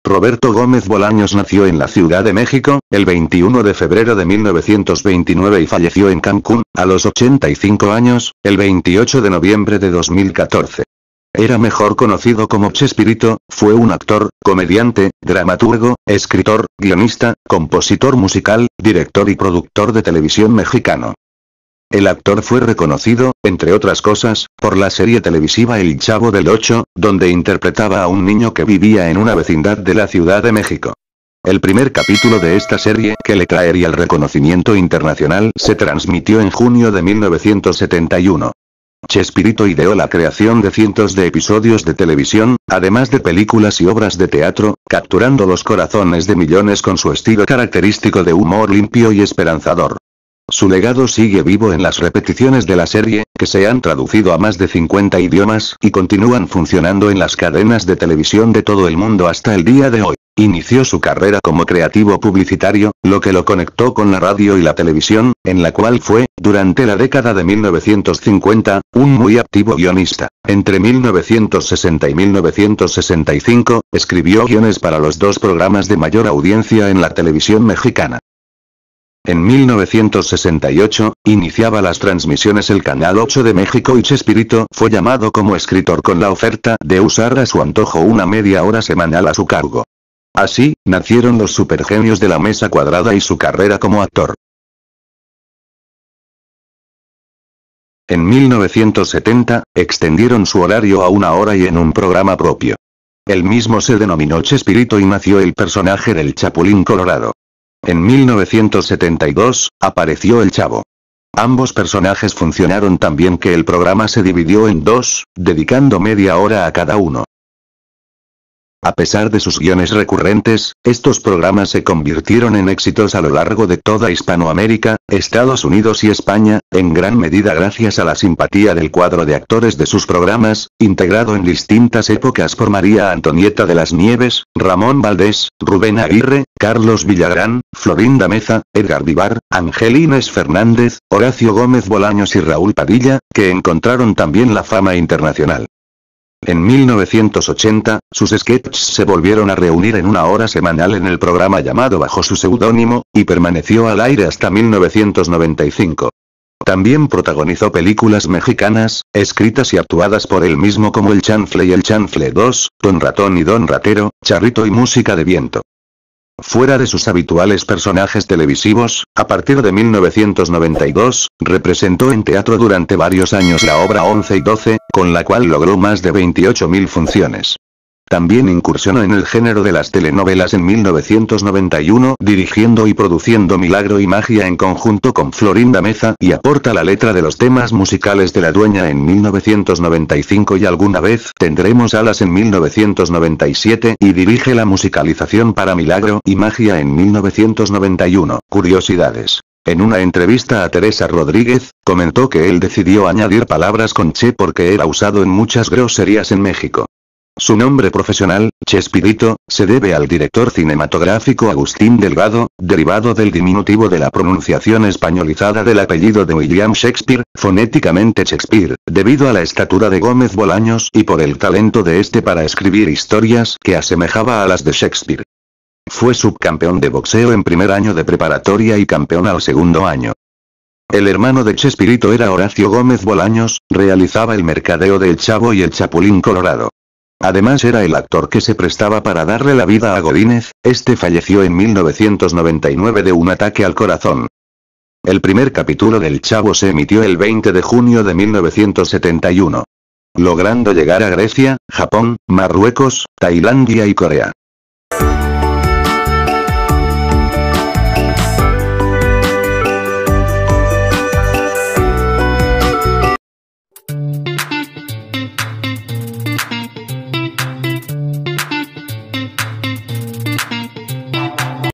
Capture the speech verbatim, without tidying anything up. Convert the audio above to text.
Roberto Gómez Bolaños nació en la Ciudad de México, el veintiuno de febrero de mil novecientos veintinueve y falleció en Cancún, a los ochenta y cinco años, el veintiocho de noviembre de dos mil catorce. Era mejor conocido como Chespirito, fue un actor, comediante, dramaturgo, escritor, guionista, compositor musical, director y productor de televisión mexicano. El actor fue reconocido, entre otras cosas, por la serie televisiva El Chavo del Ocho, donde interpretaba a un niño que vivía en una vecindad de la Ciudad de México. El primer capítulo de esta serie, que le traería el reconocimiento internacional, se transmitió en junio de mil novecientos setenta y uno. Chespirito ideó la creación de cientos de episodios de televisión, además de películas y obras de teatro, capturando los corazones de millones con su estilo característico de humor limpio y esperanzador. Su legado sigue vivo en las repeticiones de la serie, que se han traducido a más de cincuenta idiomas y continúan funcionando en las cadenas de televisión de todo el mundo hasta el día de hoy. Inició su carrera como creativo publicitario, lo que lo conectó con la radio y la televisión, en la cual fue, durante la década de mil novecientos cincuenta, un muy activo guionista. Entre mil novecientos sesenta y mil novecientos sesenta y cinco, escribió guiones para los dos programas de mayor audiencia en la televisión mexicana. En mil novecientos sesenta y ocho, iniciaba las transmisiones el Canal ocho de México y Chespirito fue llamado como escritor con la oferta de usar a su antojo una media hora semanal a su cargo. Así, nacieron los supergenios de la mesa cuadrada y su carrera como actor. En mil novecientos setenta, extendieron su horario a una hora y en un programa propio. El mismo se denominó Chespirito y nació el personaje del Chapulín Colorado. En mil novecientos setenta y dos, apareció el Chavo. Ambos personajes funcionaron tan bien que el programa se dividió en dos, dedicando media hora a cada uno. A pesar de sus guiones recurrentes, estos programas se convirtieron en éxitos a lo largo de toda Hispanoamérica, Estados Unidos y España, en gran medida gracias a la simpatía del cuadro de actores de sus programas, integrado en distintas épocas por María Antonieta de las Nieves, Ramón Valdés, Rubén Aguirre, Carlos Villagrán, Florinda Meza, Edgar Vivar, Angelines Fernández, Horacio Gómez Bolaños y Raúl Padilla, que encontraron también la fama internacional. En mil novecientos ochenta, sus sketches se volvieron a reunir en una hora semanal en el programa llamado bajo su seudónimo, y permaneció al aire hasta mil novecientos noventa y cinco. También protagonizó películas mexicanas, escritas y actuadas por él mismo como El Chanfle y El Chanfle dos, Don Ratón y Don Ratero, Charrito y Música de Viento. Fuera de sus habituales personajes televisivos, a partir de mil novecientos noventa y dos, representó en teatro durante varios años la obra once y doce, con la cual logró más de veintiocho mil funciones. También incursionó en el género de las telenovelas en mil novecientos noventa y uno, dirigiendo y produciendo Milagro y Magia en conjunto con Florinda Meza, y aporta la letra de los temas musicales de La Dueña en mil novecientos noventa y cinco y Alguna Vez Tendremos Alas en mil novecientos noventa y siete, y dirige la musicalización para Milagro y Magia en mil novecientos noventa y uno. Curiosidades. En una entrevista a Teresa Rodríguez, comentó que él decidió añadir palabras con Che porque era usado en muchas groserías en México. Su nombre profesional, Chespirito, se debe al director cinematográfico Agustín Delgado, derivado del diminutivo de la pronunciación españolizada del apellido de William Shakespeare, fonéticamente Shakespeare, debido a la estatura de Gómez Bolaños y por el talento de este para escribir historias que asemejaba a las de Shakespeare. Fue subcampeón de boxeo en primer año de preparatoria y campeón al segundo año. El hermano de Chespirito era Horacio Gómez Bolaños, realizaba el mercadeo de El Chavo y El Chapulín Colorado. Además era el actor que se prestaba para darle la vida a Godínez, este falleció en mil novecientos noventa y nueve de un ataque al corazón. El primer capítulo del Chavo se emitió el veinte de junio de mil novecientos setenta y uno. Logrando llegar a Grecia, Japón, Marruecos, Tailandia y Corea.